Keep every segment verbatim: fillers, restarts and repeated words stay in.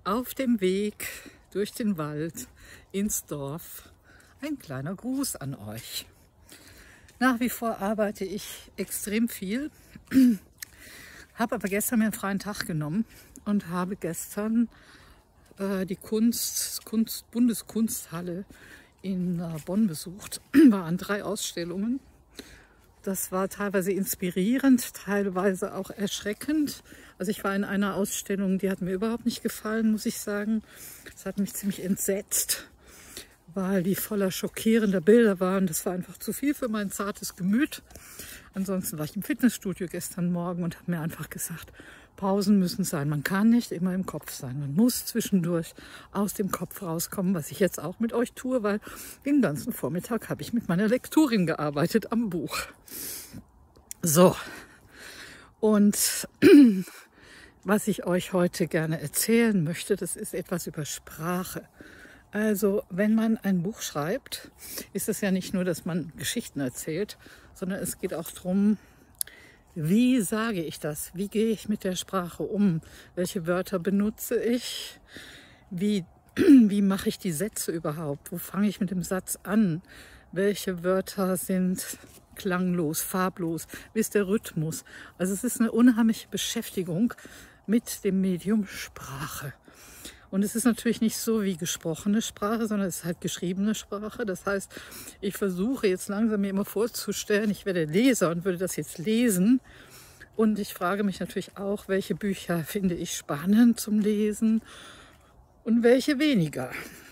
Auf dem Weg durch den Wald ins Dorf ein kleiner Gruß an euch. Nach wie vor arbeite ich extrem viel, habe aber gestern mir einen freien Tag genommen und habe gestern äh, die Kunst, Kunst, Bundeskunsthalle in äh, Bonn besucht. War an drei Ausstellungen. Das war teilweise inspirierend, teilweise auch erschreckend. Also ich war in einer Ausstellung, die hat mir überhaupt nicht gefallen, muss ich sagen. Das hat mich ziemlich entsetzt, weil die voller schockierender Bilder waren. Das war einfach zu viel für mein zartes Gemüt. Ansonsten war ich im Fitnessstudio gestern Morgen und habe mir einfach gesagt, Pausen müssen sein. Man kann nicht immer im Kopf sein. Man muss zwischendurch aus dem Kopf rauskommen, was ich jetzt auch mit euch tue, weil den ganzen Vormittag habe ich mit meiner Lektorin gearbeitet am Buch. So, und was ich euch heute gerne erzählen möchte, das ist etwas über Sprache. Also wenn man ein Buch schreibt, ist es ja nicht nur, dass man Geschichten erzählt, sondern es geht auch darum, wie sage ich das? Wie gehe ich mit der Sprache um? Welche Wörter benutze ich? Wie, wie mache ich die Sätze überhaupt? Wo fange ich mit dem Satz an? Welche Wörter sind klanglos, farblos? Wie ist der Rhythmus? Also es ist eine unheimliche Beschäftigung mit dem Medium Sprache. Und es ist natürlich nicht so wie gesprochene Sprache, sondern es ist halt geschriebene Sprache. Das heißt, ich versuche jetzt langsam mir immer vorzustellen, ich werde Leser und würde das jetzt lesen. Und ich frage mich natürlich auch, welche Bücher finde ich spannend zum Lesen und welche weniger.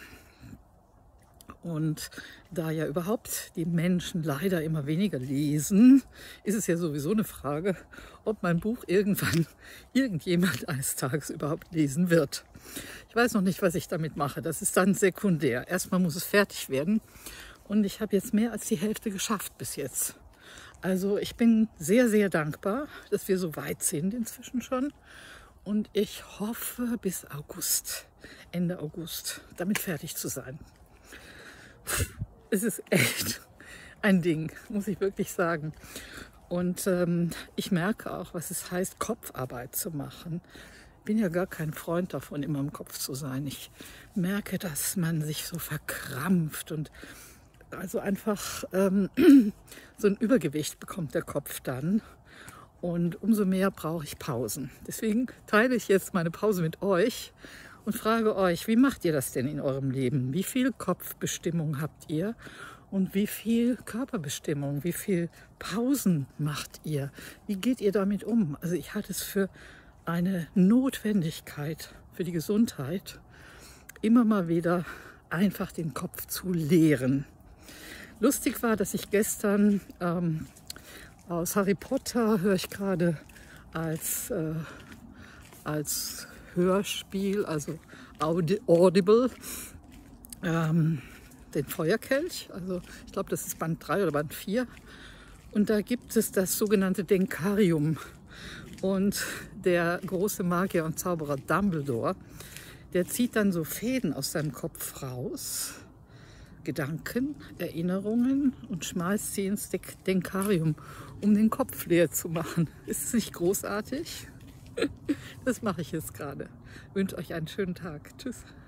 Und da ja überhaupt die Menschen leider immer weniger lesen, ist es ja sowieso eine Frage, ob mein Buch irgendwann irgendjemand eines Tages überhaupt lesen wird. Ich weiß noch nicht, was ich damit mache. Das ist dann sekundär. Erstmal muss es fertig werden. Und ich habe jetzt mehr als die Hälfte geschafft bis jetzt. Also ich bin sehr, sehr dankbar, dass wir so weit sind inzwischen schon. Und ich hoffe bis August, Ende August, damit fertig zu sein. Es ist echt ein Ding, muss ich wirklich sagen. Und ähm, ich merke auch, was es heißt, Kopfarbeit zu machen. Ich bin ja gar kein Freund davon, immer im Kopf zu sein. Ich merke, dass man sich so verkrampft und also einfach ähm, so ein Übergewicht bekommt der Kopf dann. Und umso mehr brauche ich Pausen. Deswegen teile ich jetzt meine Pause mit euch und frage euch, wie macht ihr das denn in eurem Leben? Wie viel Kopfbestimmung habt ihr und wie viel Körperbestimmung? Wie viel Pausen macht ihr? Wie geht ihr damit um? Also ich halte es für eine Notwendigkeit für die Gesundheit, immer mal wieder einfach den Kopf zu leeren. Lustig war, dass ich gestern ähm, aus Harry Potter höre ich gerade als, äh, als Hörspiel, also Audible, ähm, den Feuerkelch. Also ich glaube, das ist Band drei oder Band vier. Und da gibt es das sogenannte Denkarium. Und der große Magier und Zauberer Dumbledore, der zieht dann so Fäden aus seinem Kopf raus, Gedanken, Erinnerungen und schmeißt sie ins Denkarium, um den Kopf leer zu machen. Ist es nicht großartig? Das mache ich jetzt gerade. Ich wünsche euch einen schönen Tag. Tschüss.